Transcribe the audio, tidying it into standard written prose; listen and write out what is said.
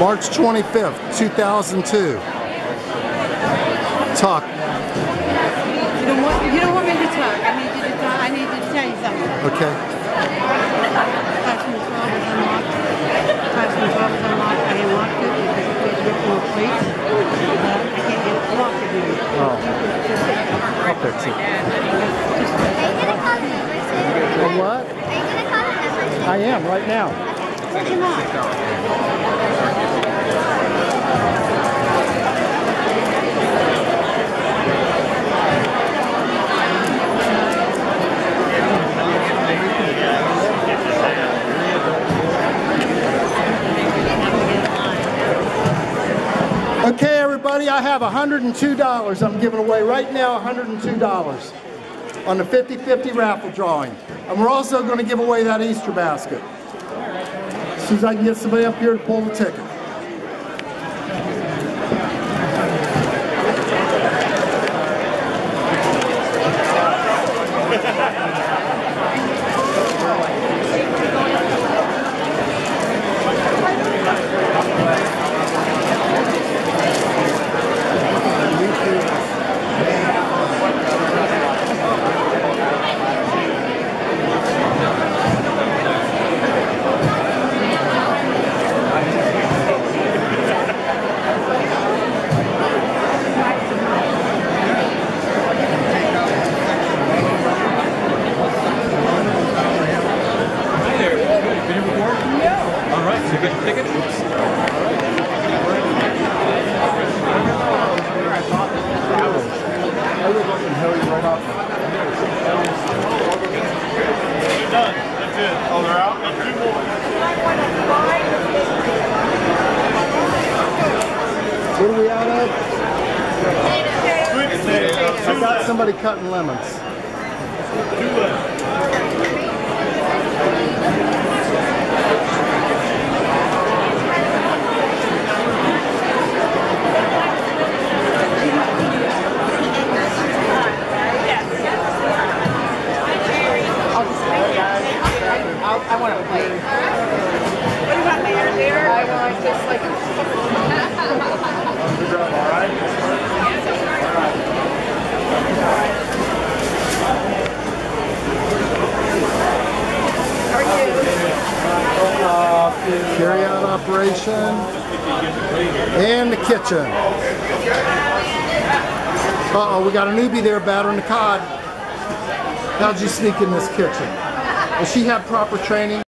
March 25th, 2002. Talk. You don't want me to talk. I need you to talk. I need to tell you something. Okay. Classroom 12 is unlocked. Classroom 12 is unlocked. I unlocked it because the kids ripped more plates. I can't get it locked again. Oh. I'll fix it. A what? Are you going to call it number? I am, right now. Where's your mom? Okay, everybody, I have $102 I'm giving away right now, $102 on the 50-50 raffle drawing. And we're also going to give away that Easter basket. As soon as I can get somebody up here to pull the ticket. What are we out of? I got somebody cutting lemons. I want to play. What do you want, Mayor? There? I want just like Carry-out operation and the kitchen. Uh-oh, we got a newbie there battering the cod. How'd you sneak in this kitchen? Does she have proper training?